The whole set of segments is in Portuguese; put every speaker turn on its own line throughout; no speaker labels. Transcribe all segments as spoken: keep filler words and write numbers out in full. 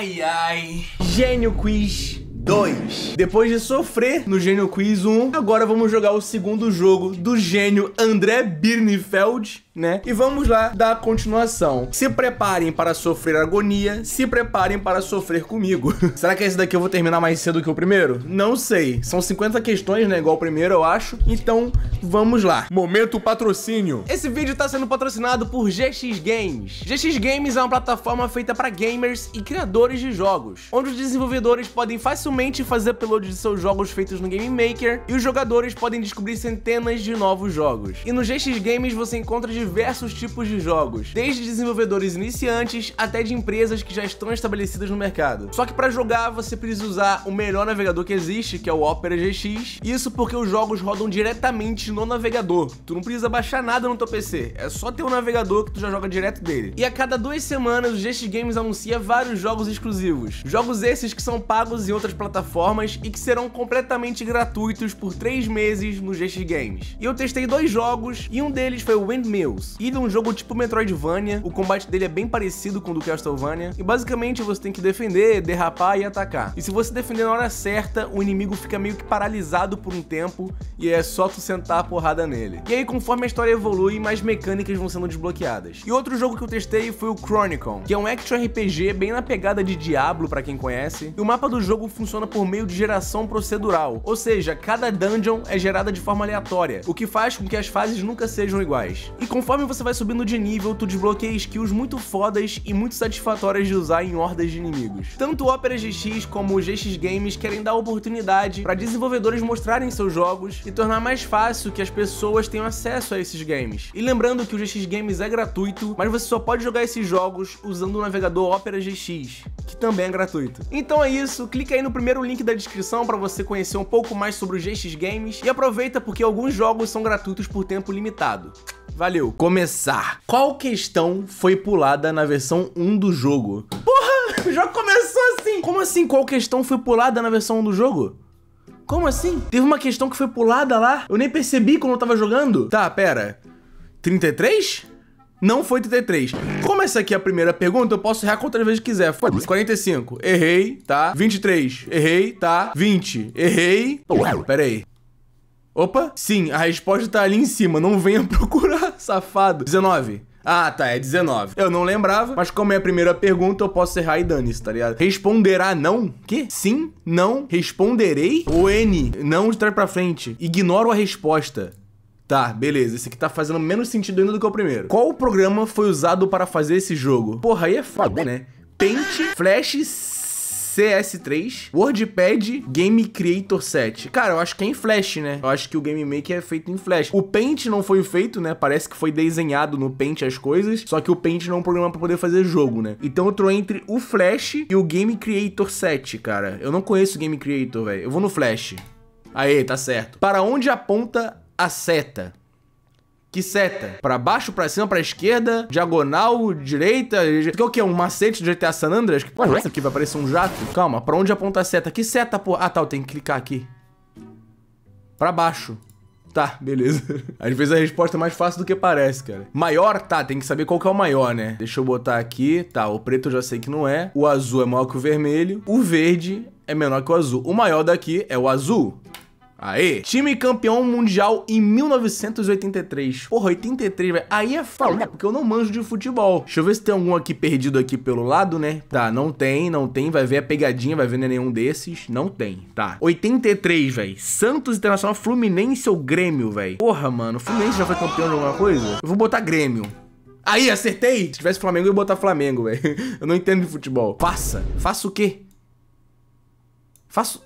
Ai, ai. Gênio Quiz dois. Depois de sofrer no Gênio Quiz um, agora vamos jogar o segundo jogo do gênio André Birnfeld, né? E vamos lá dar continuação. Se preparem para sofrer agonia, se preparem para sofrer comigo. Será que esse daqui eu vou terminar mais cedo que o primeiro? Não sei. São cinquenta questões, né? Igual o primeiro, eu acho. Então, vamos lá. Momento patrocínio. Esse vídeo tá sendo patrocinado por G X Games. G X Games é uma plataforma feita para gamers e criadores de jogos, onde os desenvolvedores podem facilmente fazer upload de seus jogos feitos no Game Maker e os jogadores podem descobrir centenas de novos jogos. E no G X Games você encontra diversos tipos de jogos, desde desenvolvedores iniciantes até de empresas que já estão estabelecidas no mercado. Só que para jogar você precisa usar o melhor navegador que existe, que é o Opera G X. Isso porque os jogos rodam diretamente no navegador. Tu não precisa baixar nada no teu P C, é só ter um navegador que tu já joga direto dele. E a cada duas semanas o G X Games anuncia vários jogos exclusivos. Jogos esses que são pagos em outras plataformas e que serão completamente gratuitos por três meses no G X Games. E eu testei dois jogos e um deles foi o Windmills. Ele é um jogo tipo Metroidvania, o combate dele é bem parecido com o do Castlevania e basicamente você tem que defender, derrapar e atacar. E se você defender na hora certa, o inimigo fica meio que paralisado por um tempo e é só tu sentar a porrada nele. E aí conforme a história evolui, mais mecânicas vão sendo desbloqueadas. E outro jogo que eu testei foi o Chronicon, que é um action R P G bem na pegada de Diablo pra quem conhece, e o mapa do jogo funciona por meio de geração procedural, ou seja, cada dungeon é gerada de forma aleatória, o que faz com que as fases nunca sejam iguais. E conforme você vai subindo de nível, tu desbloqueia skills muito fodas e muito satisfatórias de usar em hordas de inimigos. Tanto o Opera G X como o G X Games querem dar oportunidade para desenvolvedores mostrarem seus jogos e tornar mais fácil que as pessoas tenham acesso a esses games. E lembrando que o G X Games é gratuito, mas você só pode jogar esses jogos usando o navegador Opera G X, que também é gratuito. Então é isso, clica aí no primeiro link da descrição para você conhecer um pouco mais sobre o G X Games e aproveita porque alguns jogos são gratuitos por tempo limitado. Valeu! Começar! Qual questão foi pulada na versão um do jogo? Porra! O jogo começou assim! Como assim qual questão foi pulada na versão um do jogo? Como assim? Teve uma questão que foi pulada lá? Eu nem percebi quando eu tava jogando? Tá, pera. trinta e três? Não foi trinta e três. Como essa aqui é a primeira pergunta, eu posso errar quantas vezes quiser. Foi quarenta e cinco, errei, tá? vinte e três, errei, tá? vinte, errei. Pera aí. Opa, sim, a resposta tá ali em cima, não venha procurar, safado. dezenove. Ah, tá, é dezenove. Eu não lembrava, mas como é a primeira pergunta, eu posso errar e dane-se, tá ligado? Responderá não? Que? Sim, não, responderei? O N, não de trás pra frente. Ignoro a resposta. Tá, beleza, esse aqui tá fazendo menos sentido ainda do que o primeiro. Qual o programa foi usado para fazer esse jogo? Porra, aí é foda, né? Paint, Flash, C S três, WordPad, Game Creator sete. Cara, eu acho que é em Flash, né? Eu acho que o Game Maker é feito em Flash. O Paint não foi feito, né? Parece que foi desenhado no Paint as coisas, só que o Paint não é um programa pra poder fazer jogo, né? Então eu tô entre o Flash e o Game Creator sete, cara. Eu não conheço o Game Creator, velho. Eu vou no Flash. Aê, tá certo. Para onde aponta a seta? Que seta? Pra baixo, pra cima, pra esquerda, diagonal, direita? Que é o que? Um macete do G T A San Andreas? Que porra é essa aqui? Vai aparecer um jato? Calma, pra onde aponta a seta? Que seta, porra? Ah, tá, eu tenho que clicar aqui. Pra baixo. Tá, beleza. Às vezes a resposta é mais fácil do que parece, cara. Maior? Tá, tem que saber qual que é o maior, né? Deixa eu botar aqui. Tá, o preto eu já sei que não é. O azul é maior que o vermelho. O verde é menor que o azul. O maior daqui é o azul. Aê! Time campeão mundial em mil novecentos e oitenta e três. Porra, oitenta e três, velho. Aí é foda, porque eu não manjo de futebol. Deixa eu ver se tem algum aqui perdido aqui pelo lado, né? Tá, não tem, não tem. Vai ver a pegadinha, vai ver não é nenhum desses. Não tem, tá. oitenta e três, velho. Santos Internacional, Fluminense ou Grêmio, velho? Porra, mano. Fluminense já foi campeão de alguma coisa? Eu vou botar Grêmio. Aí, acertei! Se tivesse Flamengo, eu ia botar Flamengo, velho. Eu não entendo de futebol. Faça. Faça o quê? Faço...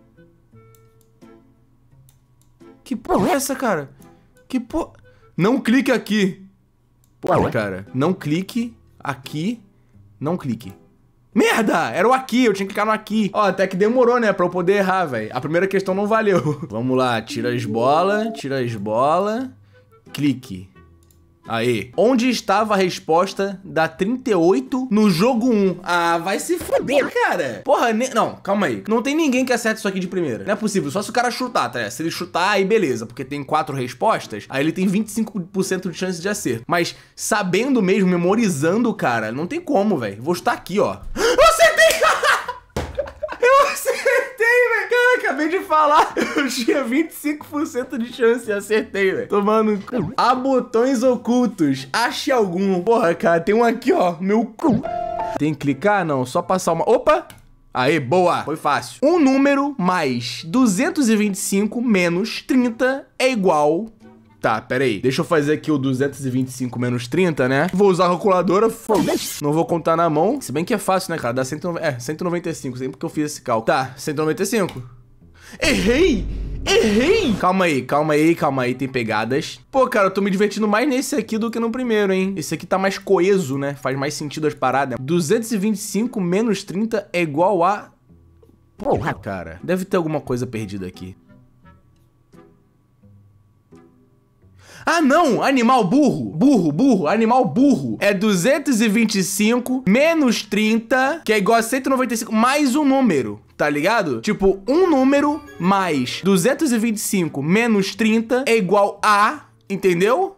Que porra é essa, cara? Que porra... Não clique aqui. Porra, cara. Não clique aqui. Não clique. Merda! Era o aqui, eu tinha que clicar no aqui. Ó, até que demorou, né? Pra eu poder errar, velho. A primeira questão não valeu. Vamos lá, tira as bolas. Tira as bolas. Clique. Aê. Onde estava a resposta da trinta e oito no jogo um? Ah, vai se foder, cara. Porra, ne... não, calma aí. Não tem ninguém que acerte isso aqui de primeira. Não é possível, só se o cara chutar, tá? Se ele chutar, aí beleza. Porque tem quatro respostas, aí ele tem vinte e cinco por cento de chance de acerto. Mas sabendo mesmo, memorizando, cara, não tem como, velho. Vou chutar aqui, ó. Eu acertei! acabei de falar. Eu tinha vinte e cinco por cento de chance e acertei, velho. Tomando cu. Há botões ocultos. Ache algum. Porra, cara, tem um aqui, ó. Meu cu. Tem que clicar? Não, só passar uma... Opa! Aê, boa. Foi fácil. Um número mais duzentos e vinte e cinco menos trinta é igual... Tá, pera aí. Deixa eu fazer aqui o duzentos e vinte e cinco menos trinta, né? Vou usar a calculadora. Não vou contar na mão. Se bem que é fácil, né, cara? Dá cento e noventa... É, cento e noventa e cinco. Sempre que eu fiz esse cálculo. Tá, cento e noventa e cinco. Errei! Errei! Calma aí, calma aí, calma aí. Tem pegadas. Pô, cara, eu tô me divertindo mais nesse aqui do que no primeiro, hein? Esse aqui tá mais coeso, né? Faz mais sentido as paradas. duzentos e vinte e cinco menos trinta é igual a... Porra, cara. Deve ter alguma coisa perdida aqui. Ah, não! Animal burro! Burro, burro, animal burro. É duzentos e vinte e cinco menos trinta, que é igual a cento e noventa e cinco, mais um número, tá ligado? Tipo, um número mais duzentos e vinte e cinco menos trinta é igual a... Entendeu?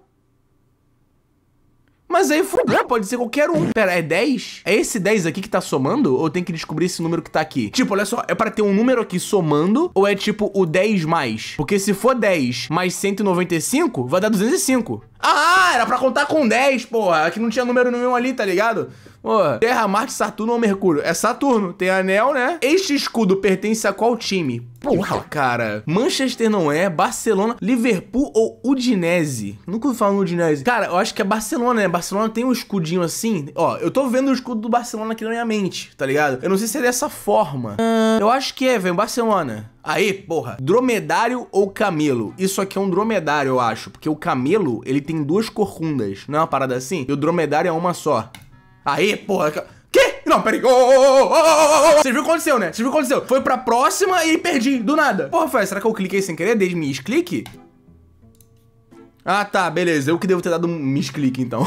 Mas aí, fudeu, pode ser qualquer um. Pera, é dez? É esse dez aqui que tá somando? Ou tem que descobrir esse número que tá aqui? Tipo, olha só, é pra ter um número aqui somando? Ou é tipo o dez mais? Porque se for dez mais cento e noventa e cinco, vai dar duzentos e cinco. Ah, era pra contar com dez, porra. Aqui não tinha número nenhum ali, tá ligado? Porra, Terra, Marte, Saturno ou Mercúrio? É Saturno, tem anel, né? Este escudo pertence a qual time? Porra, cara. Manchester não é, Barcelona, Liverpool ou Udinese? Nunca ouvi falar no Udinese. Cara, eu acho que é Barcelona, né? Barcelona tem um escudinho assim. Ó, eu tô vendo o escudo do Barcelona aqui na minha mente, tá ligado? Eu não sei se é dessa forma. Uh, eu acho que é, velho, Barcelona. Aí, porra. Dromedário ou camelo? Isso aqui é um dromedário, eu acho. Porque o camelo, ele tem duas corcundas. Não é uma parada assim? E o dromedário é uma só. Aí, porra. Que? Não, peraí. Oh, oh, oh, oh, oh. Você viu o que aconteceu, né? Você viu o que aconteceu? Foi pra próxima e perdi, do nada. Porra, foi, será que eu cliquei sem querer? Dei misclick? Ah, tá, beleza. Eu que devo ter dado um misclick, então.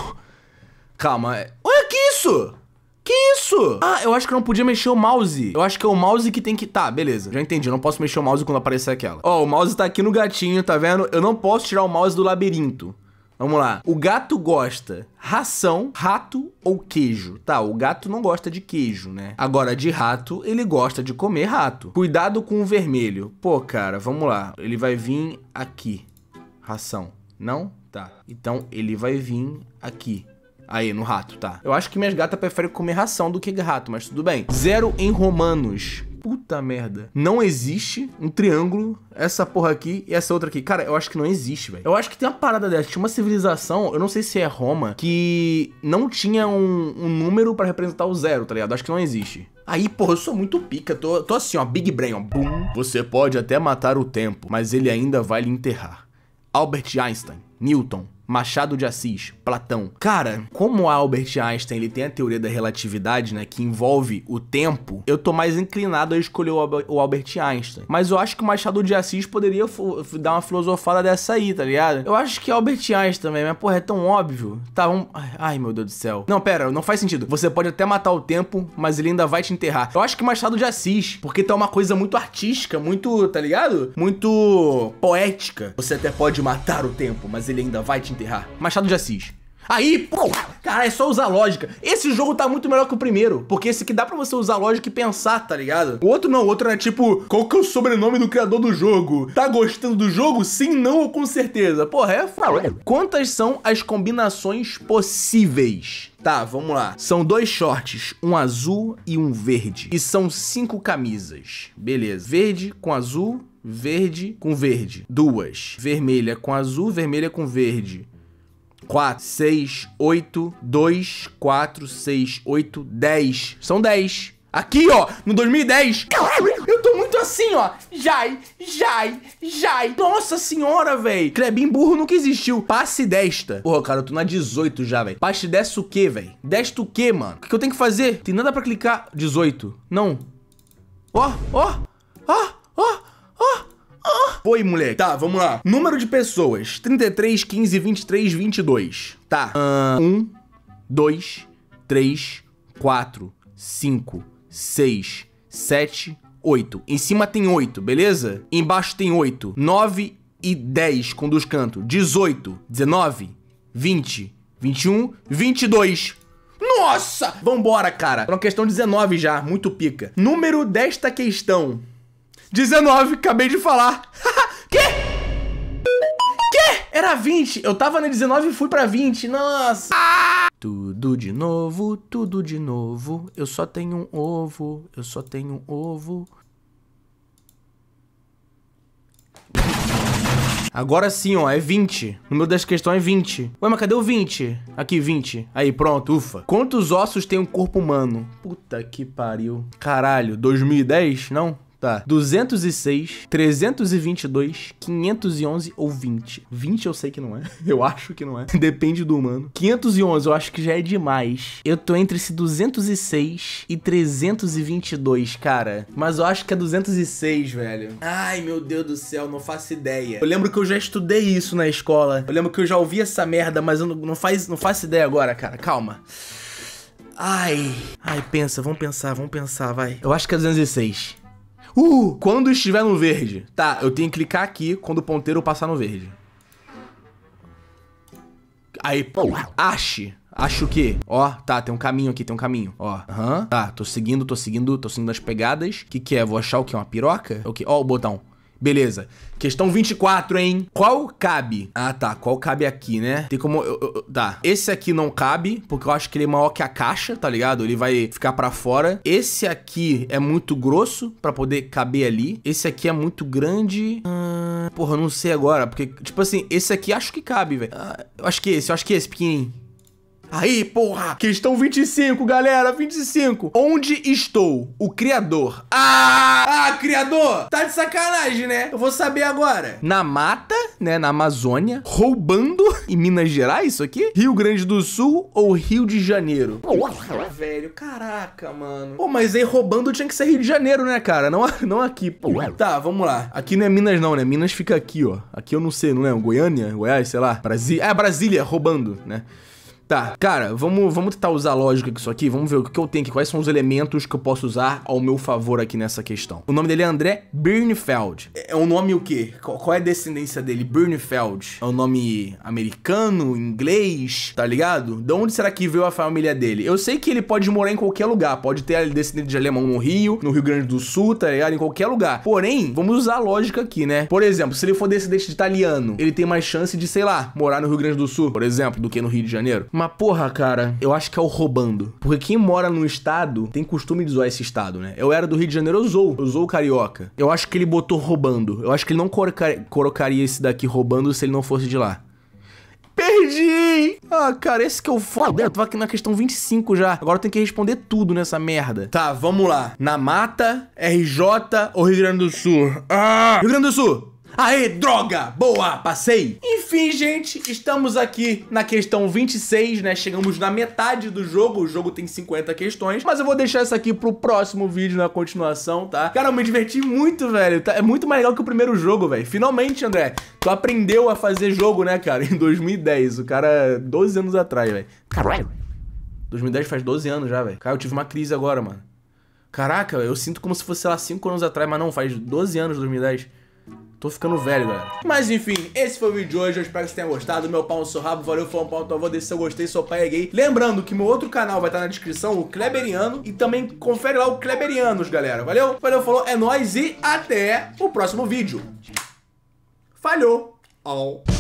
Calma. Olha, que isso? Que isso? Ah, eu acho que eu não podia mexer o mouse. Eu acho que é o mouse que tem que... Tá, beleza. Já entendi. Eu não posso mexer o mouse quando aparecer aquela. Ó, o mouse tá aqui no gatinho, tá vendo? Eu não posso tirar o mouse do labirinto. Vamos lá. O gato gosta ração, rato ou queijo? Tá, o gato não gosta de queijo, né? Agora, de rato, ele gosta de comer rato. Cuidado com o vermelho. Pô, cara, vamos lá. Ele vai vir aqui. Ração. Não? Tá. Então, ele vai vir aqui. Aí, no rato, tá. Eu acho que minhas gatas preferem comer ração do que rato, mas tudo bem. Zero em romanos. Puta merda. Não existe um triângulo, essa porra aqui e essa outra aqui. Cara, eu acho que não existe, velho. Eu acho que tem uma parada dessa. Tinha uma civilização, eu não sei se é Roma, que não tinha um, um número pra representar o zero, tá ligado? Acho que não existe. Aí, porra, eu sou muito pica. Tô, tô assim, ó, Big Brain, ó. Boom. Você pode até matar o tempo, mas ele ainda vai lhe enterrar. Albert Einstein, Newton, Machado de Assis, Platão. Cara, como o Albert Einstein ele tem a teoria da relatividade, né, que envolve o tempo, eu tô mais inclinado a escolher o Albert Einstein. Mas eu acho que o Machado de Assis poderia dar uma filosofada dessa aí, tá ligado? Eu acho que é Albert Einstein também, mas porra, é tão óbvio. Tá, vamos... Ai, meu Deus do céu. Não, pera, não faz sentido. Você pode até matar o tempo, mas ele ainda vai te enterrar. Eu acho que Machado de Assis, porque tá uma coisa muito artística, muito, tá ligado? Muito poética. Você até pode matar o tempo, mas ele ainda vai te enterrar. Machado de Assis. Aí, pô, cara, é só usar lógica. Esse jogo tá muito melhor que o primeiro, porque esse aqui dá pra você usar lógica e pensar, tá ligado? O outro não, o outro é tipo, qual que é o sobrenome do criador do jogo? Tá gostando do jogo? Sim, não ou com certeza? Porra, é foda. Quantas são as combinações possíveis? Tá, vamos lá. São dois shorts, um azul e um verde. E são cinco camisas. Beleza. Verde com azul, verde com verde. Duas. Vermelha com azul, vermelha com verde. quatro, seis, oito, dois, quatro, seis, oito, dez. São dez. Aqui, ó, no dois mil e dez. Eu tô muito assim, ó. Jai, jai, jai. Nossa senhora, velho. Clebinho burro nunca existiu. Passe desta. Porra, cara, eu tô na dezoito já, velho. Passe desta o quê, velho? Desta o quê, mano? O que, que eu tenho que fazer? Tem nada pra clicar. dezoito. Não. Ó, ó, ó, ó, ó. Foi, moleque. Tá, vamos lá. Número de pessoas. trinta e três, quinze, vinte e três, vinte e dois. Tá. um, dois, três, quatro, cinco, seis, sete, oito. Em cima tem oito, beleza? Embaixo tem oito. nove e dez com dos cantos. dezoito, dezenove, vinte, vinte e um, vinte e dois. Nossa! Vambora, cara. Pra uma questão dezenove já. Muito pica. Número desta questão. dezenove, acabei de falar. Quê? Quê? Era vinte. Eu tava na dezenove e fui pra vinte. Nossa. Tudo de novo, tudo de novo. Eu só tenho um ovo, eu só tenho um ovo. Agora sim, ó, é vinte. O número das questões é vinte. Ué, mas cadê o vinte? Aqui, vinte. Aí, pronto, ufa. Quantos ossos tem um corpo humano? Puta que pariu. Caralho, dois mil e dez? Não? Tá. duzentos e seis, trezentos e vinte e dois, quinhentos e onze ou vinte? vinte eu sei que não é. Eu acho que não é. Depende do humano. quinhentos e onze eu acho que já é demais. Eu tô entre esse duzentos e seis e trezentos e vinte e dois, cara. Mas eu acho que é duzentos e seis, velho. Ai, meu Deus do céu, não faço ideia. Eu lembro que eu já estudei isso na escola. Eu lembro que eu já ouvi essa merda, mas eu não, não, faz, não faço ideia agora, cara. Calma. Ai. Ai, pensa, vamos pensar, vamos pensar, vai. Eu acho que é duzentos e seis. Uh, quando estiver no verde. Tá, eu tenho que clicar aqui quando o ponteiro passar no verde. Aí, pô, ache. Acho o quê? Ó, tá, tem um caminho aqui, tem um caminho. Ó, aham. Uhum. Tá, tô seguindo, tô seguindo, tô seguindo as pegadas. O que que é? Vou achar o quê? Uma piroca? O quê? Ó, o botão. Beleza. Questão vinte e quatro, hein? Qual cabe? Ah, tá. Qual cabe aqui, né? Tem como... Eu, eu, tá. Esse aqui não cabe, porque eu acho que ele é maior que a caixa, tá ligado? Ele vai ficar pra fora. Esse aqui é muito grosso pra poder caber ali. Esse aqui é muito grande. Ah, porra, eu não sei agora. Porque, tipo assim, esse aqui acho que cabe, velho. Ah, eu acho que esse, eu acho que esse pequenininho. Aí, porra! Questão vinte e cinco, galera, vinte e cinco. Onde estou? O criador. Ah! Ah, criador! Tá de sacanagem, né? Eu vou saber agora. Na mata, né, na Amazônia, roubando em Minas Gerais, isso aqui? Rio Grande do Sul ou Rio de Janeiro? Porra, velho, caraca, mano. Pô, mas aí roubando tinha que ser Rio de Janeiro, né, cara? Não, não aqui, pô. Tá, vamos lá. Aqui não é Minas não, né? Minas fica aqui, ó. Aqui eu não sei, não é? Goiânia? Goiás, sei lá. Brasília. É, Brasília, roubando, né? Tá, cara, vamos, vamos tentar usar a lógica com isso aqui. Vamos ver o que eu tenho aqui, quais são os elementos que eu posso usar ao meu favor aqui nessa questão. O nome dele é André Birnfeld. É um nome o quê? Qual, qual é a descendência dele? Birnfeld. É um nome americano, inglês, tá ligado? De onde será que veio a família dele? Eu sei que ele pode morar em qualquer lugar. Pode ter descendente de alemão no Rio, no Rio Grande do Sul, tá ligado? Em qualquer lugar. Porém, vamos usar a lógica aqui, né? Por exemplo, se ele for descendente de italiano, ele tem mais chance de, sei lá, morar no Rio Grande do Sul, por exemplo, do que no Rio de Janeiro. Mas, porra, cara, eu acho que é o roubando. Porque quem mora num estado tem costume de zoar esse estado, né? Eu era do Rio de Janeiro, eu zoo. Eu zoo o carioca. Eu acho que ele botou roubando. Eu acho que ele não colocaria esse daqui roubando se ele não fosse de lá. Perdi! Ah, cara, esse que eu foda. Eu tô aqui na questão vinte e cinco já. Agora eu tenho que responder tudo nessa merda. Tá, vamos lá. Na mata, R J ou Rio Grande do Sul? Ah! Rio Grande do Sul! Aê, droga! Boa, passei! Enfim, gente, estamos aqui na questão vinte e seis, né? Chegamos na metade do jogo. O jogo tem cinquenta questões, mas eu vou deixar isso aqui pro próximo vídeo, na continuação, tá? Cara, eu me diverti muito, velho. É muito mais legal que o primeiro jogo, velho. Finalmente, André, tu aprendeu a fazer jogo, né, cara? Em dois mil e dez. O cara, doze anos atrás, velho. Caralho. dois mil e dez faz doze anos já, velho. Cara, eu tive uma crise agora, mano. Caraca, eu sinto como se fosse, sei lá, cinco anos atrás, mas não, faz doze anos, dois mil e dez. Tô ficando velho, galera. Mas enfim, esse foi o vídeo de hoje. Eu espero que você tenha gostado. Meu pau no seu rabo. Valeu, foi um pau no teu avô. Deixa seu gostei, seu pai é gay. Lembrando que meu outro canal vai estar na descrição, o Kleberiano. E também confere lá o Kleberianos, galera. Valeu? Valeu, falou. É nóis e até o próximo vídeo. Falhou. Oh.